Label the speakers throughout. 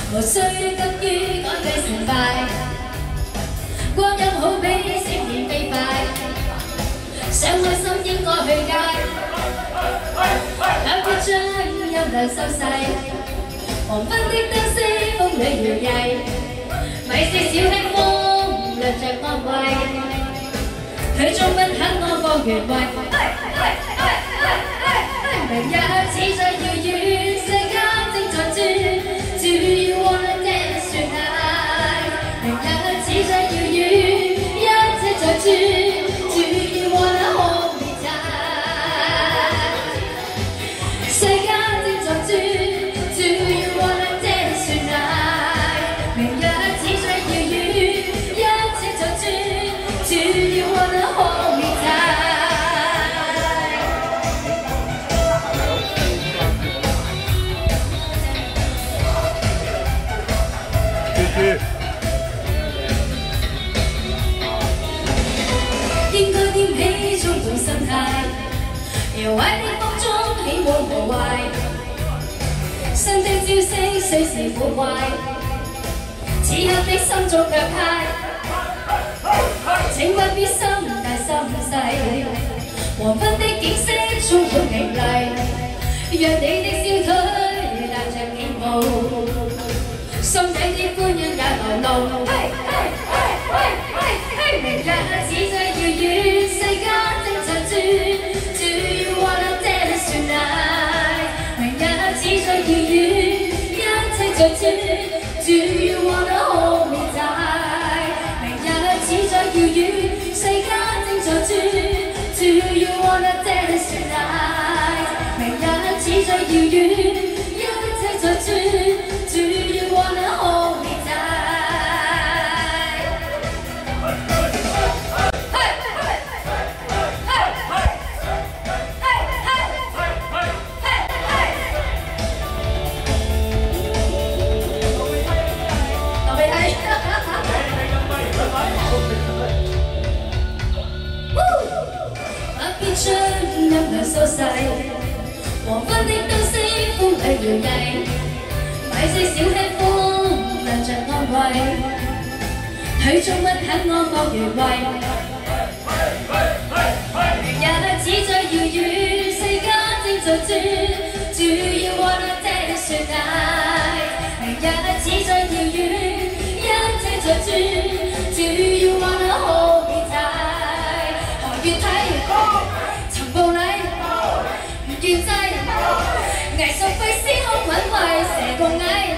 Speaker 1: 無需急於趕計成敗，光陰好比閃電飛快，想開心應該去街，有一張音量收細，黃昏的燈飾風裏搖曳，咪是小輕風亮着安慰，佢終不肯我個原位，明日似在遙遠，世間正在轉。Do you wanna dance tonight？ 明日似在遙遠，一切在轉。Do you wanna hold me tight？ 世間正在轉。Do you wanna dance tonight？ 明日似在遙遠，一切在轉。Do you wanna hold me tight？ 應該掂起充滿心態，搖擺的風中起舞無壞，新的招式雖是古怪，此刻的心中卻嗨，請不必心大心細，黃昏的景色充滿明麗，讓你的小腿帶着起舞，心底的歡欣也流露。明日似在遙遠，世間正在轉。Do you wanna dance tonight？ 明日似在遙遠，一切在轉。Do you wanna hold me tight？ 明日似在遙遠，世間正在轉。Do you wanna dance tonight？ 明日似在遙遠，一切在轉。Do you wanna hold me tight？將音量收細，黃昏的燈飾風裏搖曳，咪是小輕風亮着安慰，佢終不肯我個原位，明日似在遙遠，世間正在轉。Do you wanna dance tonight？ 明日似在遙遠，一切在轉。Do you wanna hold me tight？ 何月睇？暴禮唔見制，藝術費司空滾貴，蛇共蟻，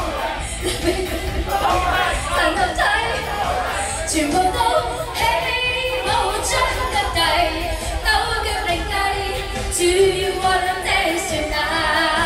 Speaker 1: 神合體，全部都起舞將得計，鬥腳力計。Do you wanna dance tonight？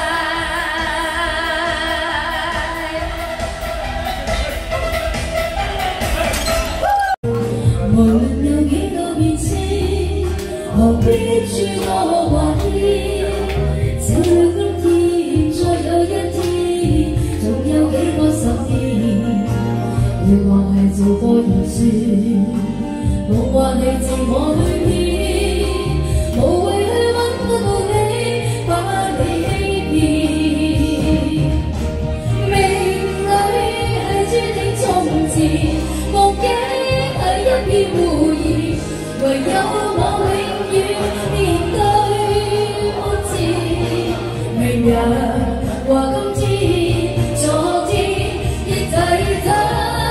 Speaker 1: 無論有幾個變遷，何必諸多懷疑？這今天再有一天，仲有幾個十年？亦或係做個預算，冇話係自我去騙，無謂去揾個道理，把你欺騙。命裏係注定從前，目擊係一片胡言，唯有我永遠面對目前。明日話今天，昨天亦睇他，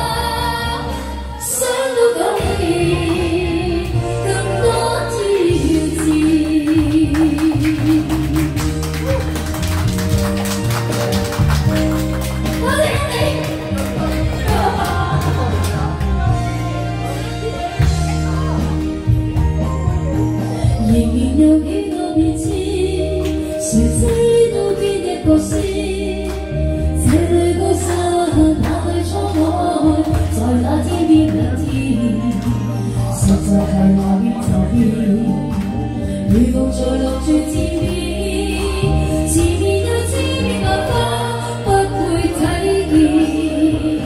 Speaker 1: 想到改變更多挑戰。我哋仍然有幾個變遷，誰知道邊一個先？這裏高山，那裏滄海，在那天邊兩天，實在係話變就變，如風在落住自變，前面有千百花，不會睇見。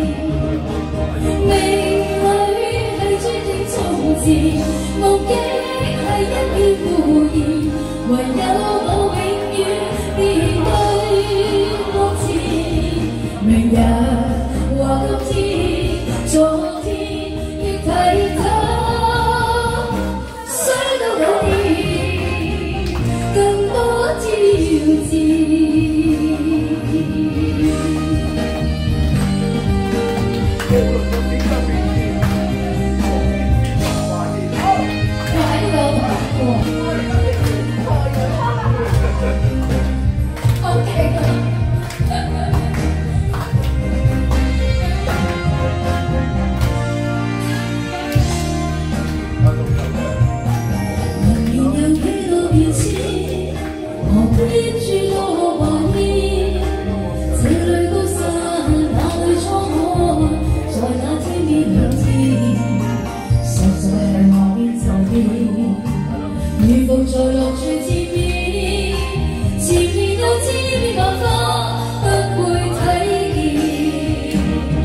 Speaker 1: 命裏係注定從前，目擊係一片胡言，唯有我永遠面對目前。明日如逢在樂處見面，前面都知邊辦法不會體現。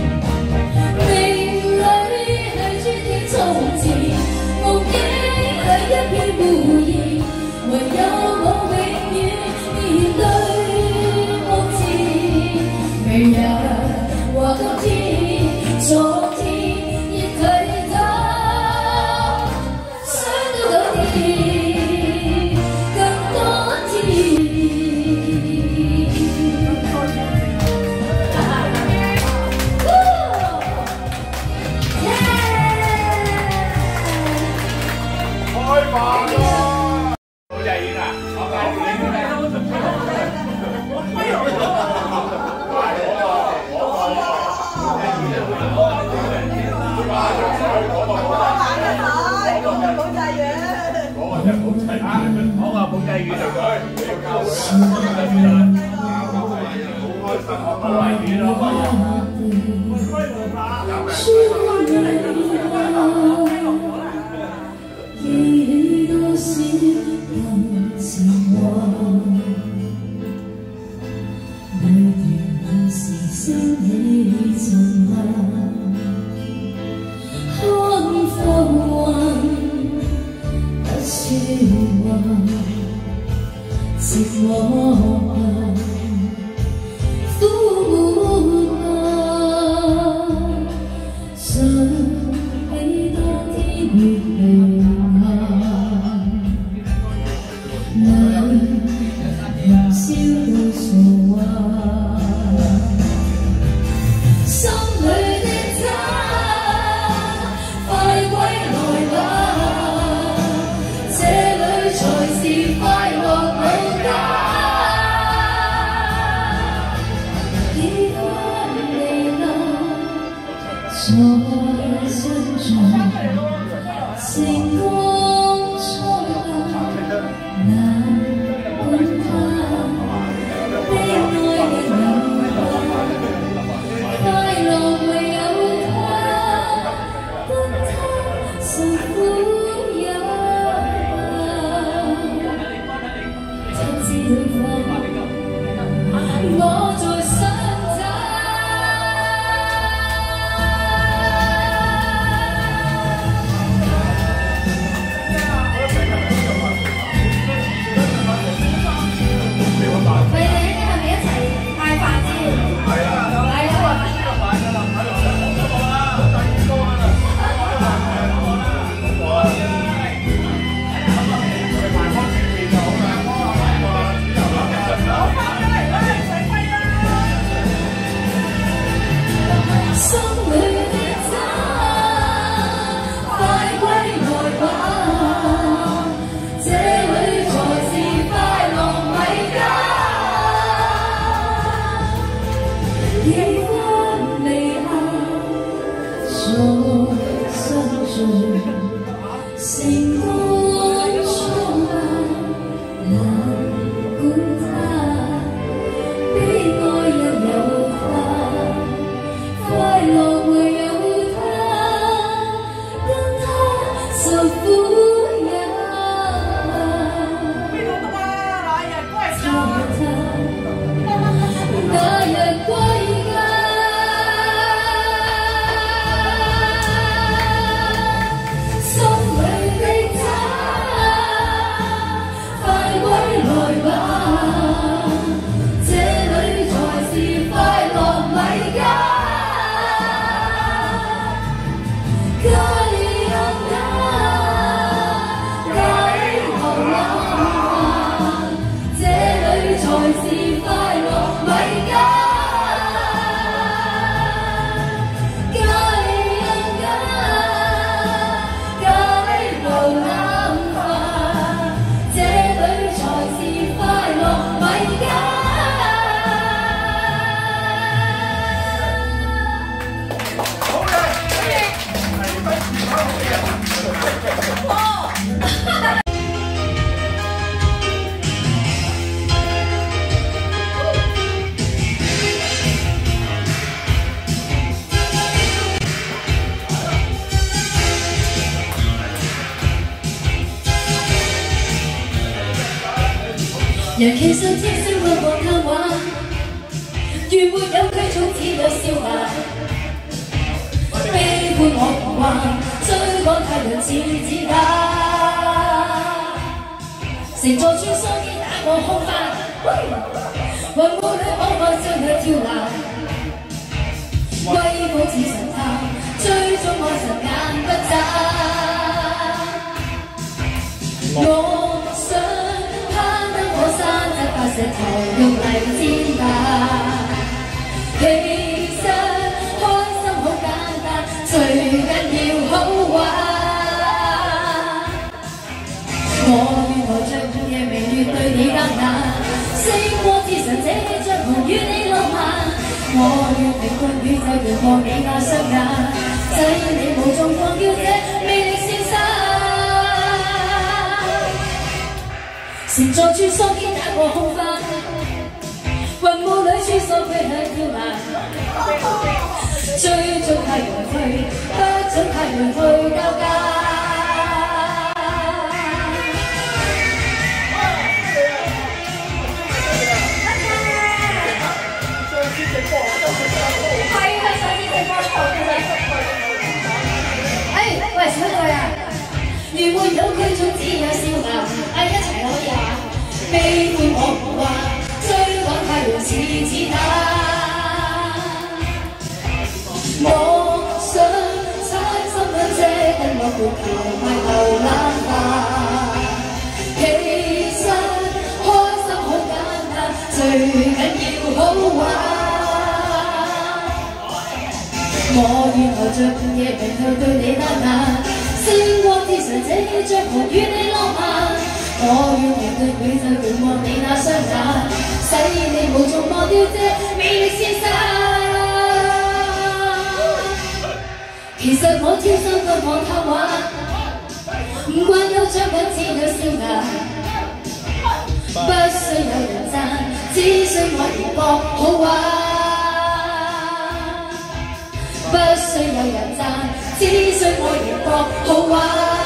Speaker 1: 命裏係注定從前，夢境係一片胡言，唯有我永遠面對目前。明日或今天，昨天亦睇他，想到九點。
Speaker 2: 講下保濟魚就佢，好開心，保維魚咯，
Speaker 1: 寄予多少感情往，裏段那時升起震撼，看浮雲。說話，寂寞苦悶想起當天月亮下，兩人笑到傻話，心裏的他快歸來吧。才是快樂老家，幾分離難在身上，成功初夏難管他，悲哀。 人其實天生愛看貪玩，如沒有拘束，只有笑顏。悲觀我唔慣，追趕太陽似子彈，乘坐穿梭機打我空翻，雲霧裏可愛將佢跳藍，威武似神探，追蹤愛神眼不眨。我想攀登火山，執塊石頭用嚟踐踏。其實開心好簡單，最緊要好玩。我願來像午夜明月對你單眼，星光之神這張盤與你浪漫。我願平均宇宙遙望你那雙眼，使你無從放掉這魅力先生。乘坐穿梭機打過空翻，雲霧裏穿梭飛向跳藍，追蹤太陽去，不准太陽去交界。係啊，上次直播頭嘅。喂，小隊啊！如沒有拘束，只有笑顏。一齊可以啊！悲觀我唔慣，追趕太陽似子彈。我想猜心兩者，跟我活橋埋頭冷飯。其實開心好簡單，最緊要好玩。我願來像午夜明去對你單眼，星光之上這張盤與你浪漫。我願面對宇宙遙望你那雙眼，使你無從忘掉這魅力先生。其實我天生不看貪玩，唔慣有獎品只有笑顏，不需有人讚，只需我而博好玩。不需有人讚，只需我而博好玩。